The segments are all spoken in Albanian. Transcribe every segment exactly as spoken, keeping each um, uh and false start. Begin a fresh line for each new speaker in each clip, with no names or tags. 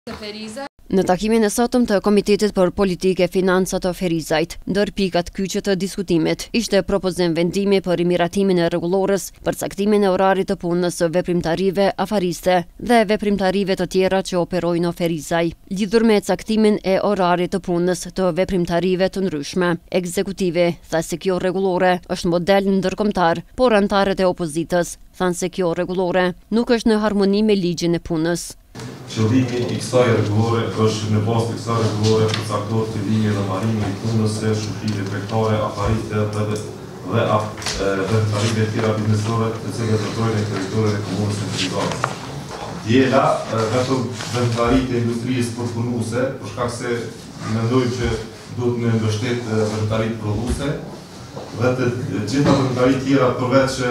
Në takimin e sotëm të Komitetit për Politikë e Financa të Ferizajt, ndër pikat kyçe të diskutimit, ishte propozim vendimi për miratimin e rregullores, përcaktimin e orarit të punës së veprimtarive afariste dhe veprimtarive të tjera që operojnë në Ferizaj, lidhur me caktimin e orarit të punës të veprimtarive të ndryshme. Ekzekutivi tha se kjo rregullore është model ndërkombëtar, por anëtarët e opozitës thanë se kjo rregullore nuk është në harmoni me ligjin e punës.
Qëllimi i kësaj rregullore është në bazë të kësaj rregullore përcaktohet fillimi dhe mbarimi i punës së shufimit tregtare, afariste dhe dhe veprimtarive të tjera biznesore të cilat veprojnë në territorin e komunës së Ferizajt. Djela vetëm veprimtaritë e industrisë përpunuese, për shkak se mendojmë që duhet me mbështet veprimtaritë prodhuese dhe të gjitha veprimtaritë tjera përveç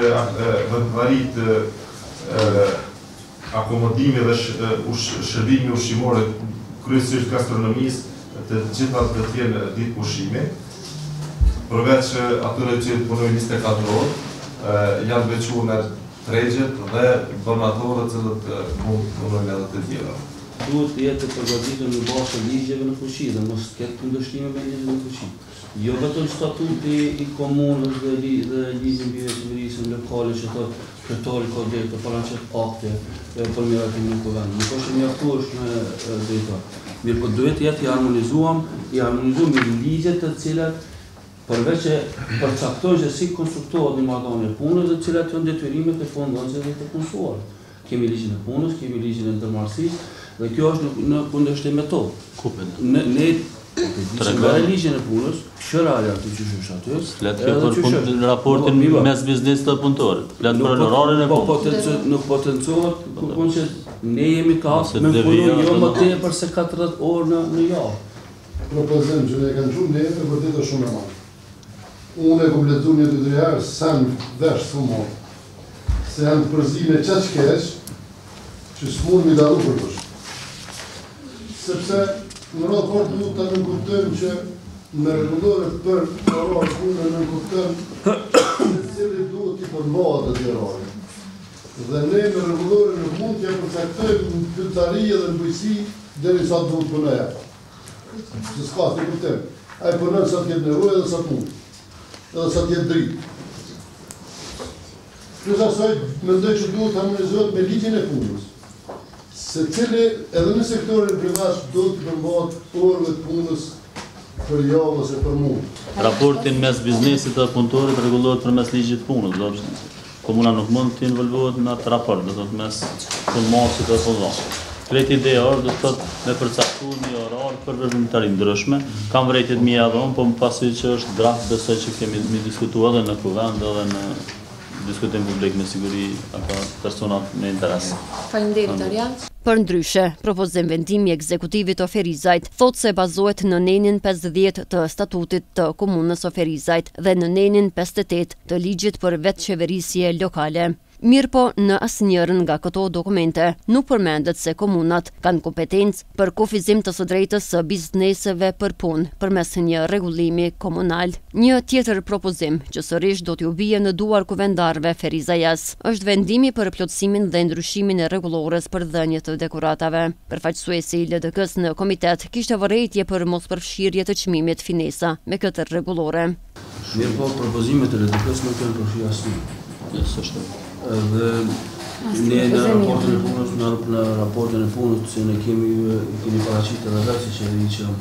veprimtaritë akomodimi dhe shërbimi ushqimore kryesisht gastronomisë, të gjitha të tjenë ditë pushimi. Përveç atyre që punojnë njëzet e katër orë, janë veçuar në tregjet dhe donatorët cilët mund punojnë edhe të tjera.
Duhet të jetë të përgatitur në bazë të ligjeve në fuqi dhe mos ketë kundërshtime me ligjet në fuqi. Jo vetëm statuti i komunës dhe ligji mbi qeverisjen lokale që thotë kryetari ka drejtë të paraqet akte për miratimin e kuvendit. Nuk është mjaftueshme drejtor. Mirë, po duhet të jetë i harmonizuar, i harmonizuar me ligjet të cilat përveç që përcaktojnë se si konstruktohet një marrëdhënie pune dhe cilat janë detyrimet e fondonjëve dhe të punësuar. Kemi ligjin e punës, kemi ligjin e ndërmarrësisë dhe kjo është në kundërshtim me to. Ne ne nga ligjin e punës, shëralja të qysh aty.
Flet për raportin mes biznesit dhe punëtorit. Flet për orarin e punës.
Nuk potencohet kupon që ne jemi kapë me punë jo më tepër se katërdhjetë orë në javë.
Propozim që ne kanë shumë ne e vërtet është shumë e madhe. Unë e kom lexuar një dy tre herë sen vesh shumë. Se janë përzime çaq keq që s'mund mi dallu për kush. Sepse në raport duhet të nënkuptojmë që në rregullore për orar punë nënkuptojmë se cili duhet t'i përmbahet atij orari. Dhe ne në rregullore nuk mund t'ja përcaktojmë në pyetari dhe në bujqësi derisa duhet punoja. Se s'ka të kuptojmë. Ai punon sa të ketë nevojë dhe sa punë. Edhe sa të jetë dritë. Plus asaj, mendoj që duhet të harmonizohet me ligjin e punës. Se cili edhe në sektorin privat duhet të përmbahet orëve të punës për javë ose për muaj.
Raportin mes biznesit dhe punëtorit rregullohet përmes ligjit të punës. Komuna nuk mund të involvohet në atë raport, do thotë mes punëmarrësit dhe punëdhënësit. Krejt ideja është do të thotë me përcaktuar një orar për veprimtari ndryshme. Kam vërejtjet mia dhon, po më pasi që është draft besoj që kemi mi diskutuar edhe në kuvend edhe në diskutim publik me siguri apo personat me interes.
Faleminderit Arjan. Përndryshe, propozim vendimi i ekzekutivit të Ferizajt thotë se bazohet në nenin pesëdhjetë të statutit të komunës së Ferizajt dhe në nenin pesëdhjetë e tetë të ligjit për vetëqeverisje lokale. Mirë po, në asnjërin nga këto dokumente nuk përmendet se komunat kanë kompetencë për kufizim të së drejtës së bizneseve për punë përmes një rregullimi komunal. Një tjetër propozim që sërish do t'ju bie në duar kuvendarëve Ferizajas është vendimi për plotësimin dhe ndryshimin e rregullores për dhënie të dekoratave. Përfaqësuesi i L D K-s në komitet kishte vërejtje për mospërfshirje të çmimit finesa me këtë rregullore.
Mirë po, propozimet e L D K-s nuk janë përfshirë asnjë.
Është
Dhe ne në raportin e punës, në raportin e punës që ne kemi kemi paraqitur edhe vetë si qeveri që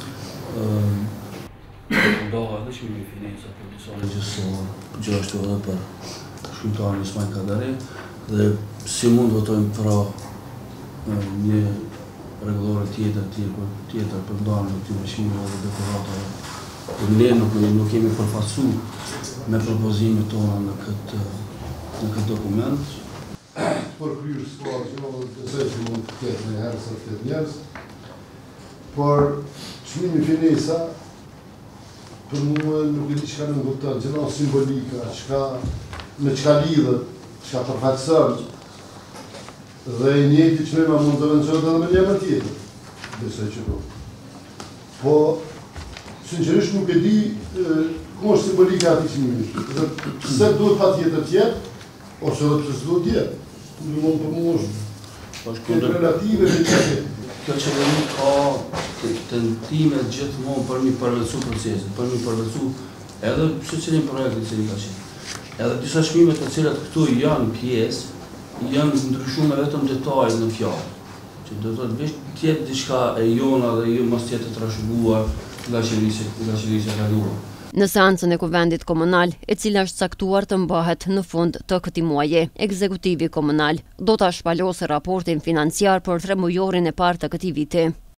ndoha edhe çmimi financa për disa legjësorë, gjithashtu edhe për shkrimtarin Ismail Kadari dhe si mund votojmë pra një rregullore tjetër tjetër tjetër për ndarjen e këtyre çmimeve dhe dekoratave. Ne nuk nuk kemi përfaqësuar me propozimet tona në këtë në këtë dokument.
Për kryer skuadrë që nuk besoj që mund të ketë një herë sa të ketë njerëz, por çmimi finesa për mua nuk e di çka nënkupton, gjëra simbolika, çka me çka lidhet, çka përfaqëson. Dhe i njëjti çmim mund të vendoset edhe me një emër tjetër. Besoj që po. Po sinqerisht nuk e di ku është simbolika e atij çmimi. Pse duhet patjetër të jetë ose edhe pse s'duhet jetë. Nuk mund të mund është relative me
kjo qeveri ka tentime gjithmonë për mi përvetësu procesin, për mi përvetësu edhe secilin projekt i cili ka qenë. Edhe disa shkrimet të cilat këtu janë pjesë, janë ndryshuar vetëm detajet në fjalë. Që do të thotë veç tjetë diçka e jona dhe jo mos tjetë të trashëguar nga qeverisja, nga qeverisja e kaluar.
Në seancën e Kuvendit Komunal, e cila është caktuar të mbahet në fund të këtij muaji, ekzekutivi komunal do ta shpalosë raportin financiar për tremujorin e parë të këtij viti.